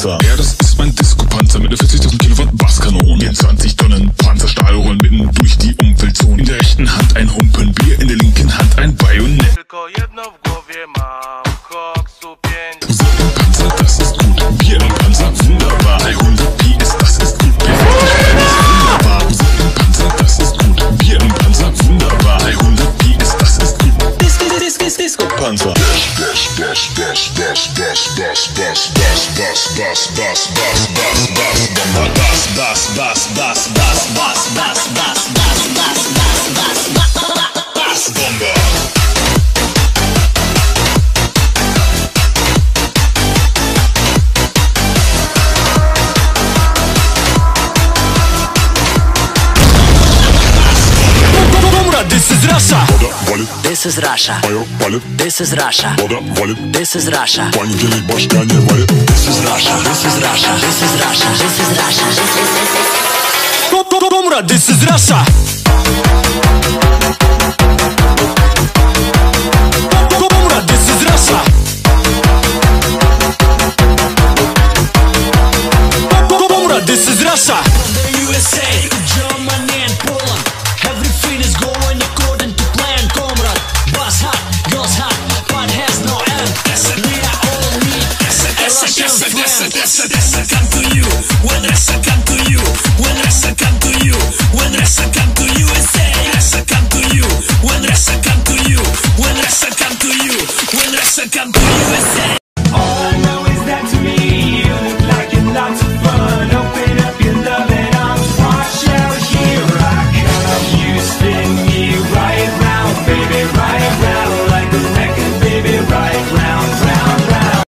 Panzer. Ja, das ist mein Disco-Panzer mit 40.000 Kilowatt Basskanonen. 24 Tonnen Panzerstahl rollen mitten durch die Umweltzone. In der rechten Hand ein Humpen Bier, in der linken Hand ein Bajonett. Musik im Panzer, das ist gut. Bier im Panzer, wunderbar. 300 PS, das ist gut. Wunderbar. Musik im Panzer, das ist gut. Bier im Panzer, wunderbar. 300 PS, das ist gut. Disco-Panzer. This is Russia. This is Russia. This is Russia. This is Russia. This is Russia. This is Russia. This is Russia. This is Russia. This is Russia. This is Russia. This is Russia. From the USA, Germany and Poland, everything is going according to plan, comrade. Bus hot, girls hot, but has no end. We are all need a Russian friend. Come to you, when Russia come to you, when Russia come to you, when Russia come to USA. Russia come to you, when Russia come to you, when Russia come to you, when Russia come to USA. All I know is that to me, you look like you're lots of fun.